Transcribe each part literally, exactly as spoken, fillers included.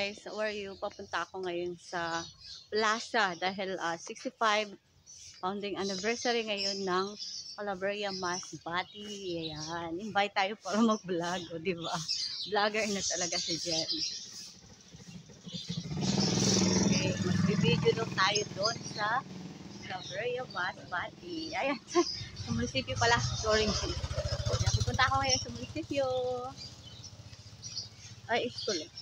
guys, how are you? Papunta ako ngayon sa plaza dahil uh, sixty-five founding anniversary ngayon ng Calabria Masbate. Ayan, invite tayo para mag-vlog, o diba? Vlogger na talaga si Jen. Okay, mag-video daw tayo doon sa Calabria Masbate. Ayan, sa munisipyo pala. Sorry. Ayan, pupunta ako ngayon sa munisipyo. Ay, school eh.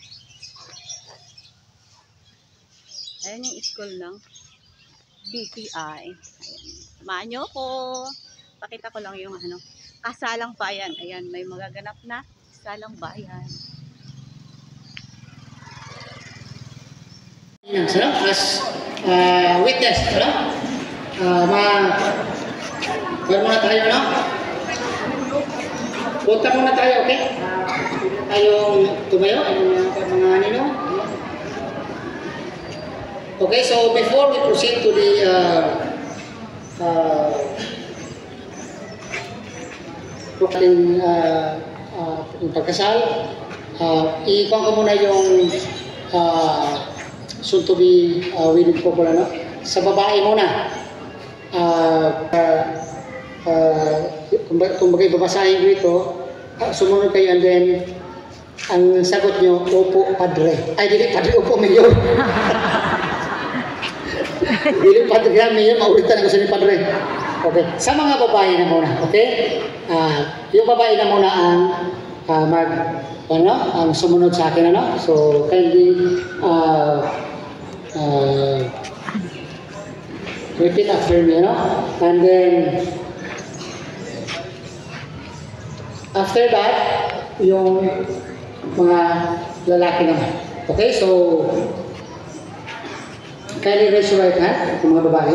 Ayan yung school ng B C I. Ayan. Samahan nyo ko. Pakita ko lang yung ano, kasalang bayan. Ayan, may magaganap na kasalang bayan. As uh, witness, no? Uh, ma Gawin muna tayo, no? Punta muna tayo, okay? Tayong tumayo, ayong mga nino. Okay, so before we proceed to the uh, uh, ating uh, uh, pagkasal, uh, i-kuha ko muna yung uh, soon to be uh, wedding couple, ano? Sa babae muna. Uh, uh, uh, kung bagay babasahin ko ito, uh, sumunod kayo and then ang sagot nyo, opo, padre. Ay, dili, padre, opo, mayor. Dili, padre, mayor, maulitan ako sa ni padre. Okay, sa mga babae na muna, okay? Uh, yung babae na muna ang uh, mag, ano, ang sumunod sa akin, ano? So, kindly, uh, uh, repeat after me, ano? And then, after that, yung mga lalaki naman. Okay, so kindly raise your right hand, yung mga babae.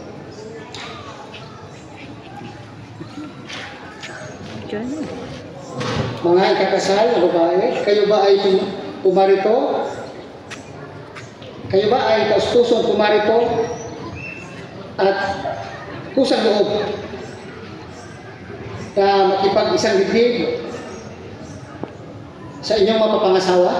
Mga ikakasal na babae, kayo ba ay pumarito? Kayo ba ay kaustusong pumarito at kusang loob na makipag-isang dibdib sa inyong mapapangasawa?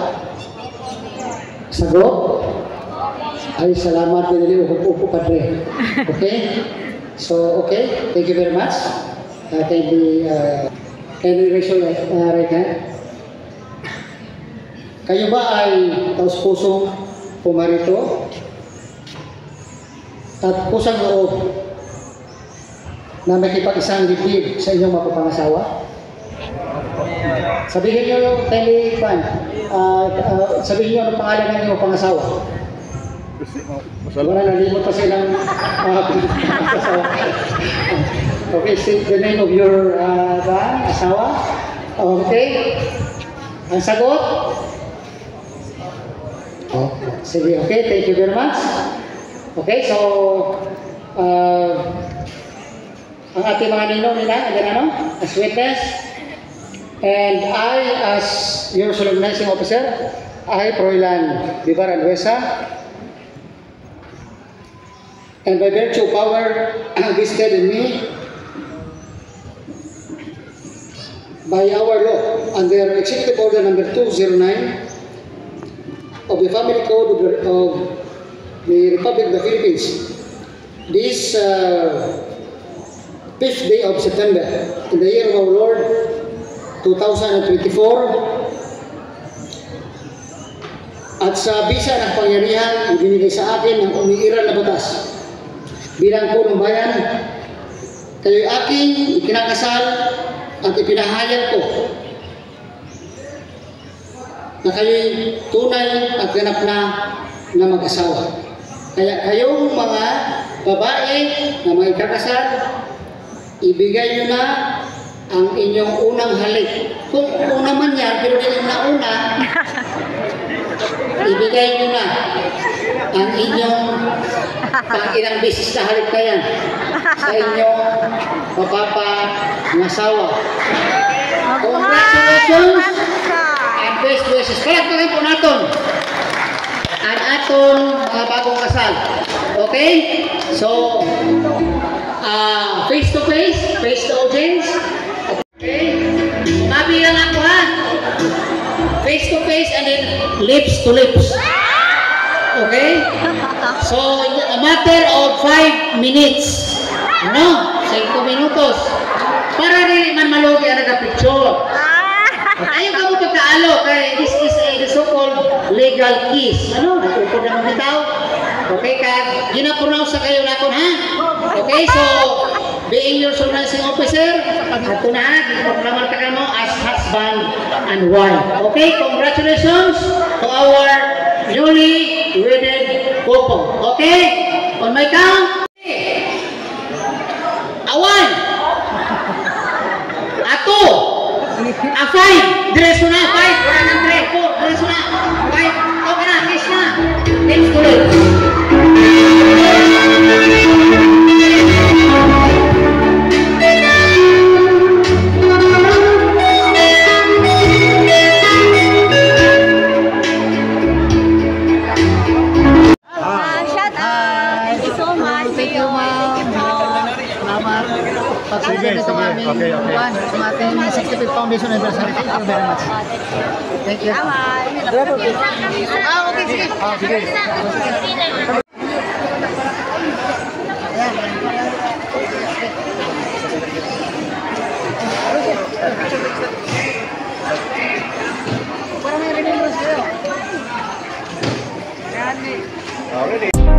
Sagot? Ay, salamat, pinili, upo-upo, padre. Okay? So, okay. Thank you very much. Uh, can we, uh, can we raise your uh, right hand? Kayo ba ay taus-pusong pumarito at kusang loob na makipag-isang dibdib sa inyong mapapangasawa? Sabihin nyo yung tele fan. Uh, uh, sabihin nyo ang pangalan ng inyong pangasawa. Wala, nalimot pa silang uh, pangasawa. Okay, say the name of your uh, ba, asawa. Okay. Ang sagot? Oh, sige, okay. Thank you very much. Okay, so uh, ang ating mga ninong nila, ayan ano, as witness. And I, as your solemnizing officer, I, Froilan Vivar Alhuesa, and by virtue of power vested in me by our law under Executive Order number two oh nine of the Family Code of the, of the Republic of the Philippines, this uh, fifth day of September in the year of our Lord two thousand twenty-four, at sa bisa ng pangyarihan ibinigay sa akin ng umiiral na batas bilang punong bayan, kayo'y aking ikinakasal at ipinahayag ko na kayo'y tunay at ganap na na mag-asawa. Kaya kayong mga babae na may ikakasal, ibigay nyo na ang inyong unang halik. Kung una man yan, pero hindi yung nauna, ibigay nyo na ang inyong pang-ilang beses na halik na yan sa inyong mapapangasawa. Congratulations and best wishes. Palagpagan po natin ang aton mga bagong kasal. Okay? So, uh, face to face, face to audience. Okay? Mabilang ako ha. Face face to face and then lips to lips. Okay? So, a matter of five minutes. Ano? Cinco minutos. Para rin man malugi ang nagka-picture. Ayaw ka mo pagkaalo kay this is a the so-called legal kiss. Ano? Nakupod naman bitaw. Okay ka? Yun na pronounce sa kayo nakon, ha? Okay, so being your surnancing officer, ato na ha, ipaglamar ka ka mo as husband and wife. Okay, congratulations to our newly wedded couple. Okay? On my count, a one, a two, a five, diretso na, five, one and three, four, diretso na, five, okay na, kiss na, lips to lips. Sige, sige. Okay, okay. Sa ating sixty-fifth Foundation Anniversary. Thank you very much. Thank you. Ah, okay, sige. Ah, sige. Already.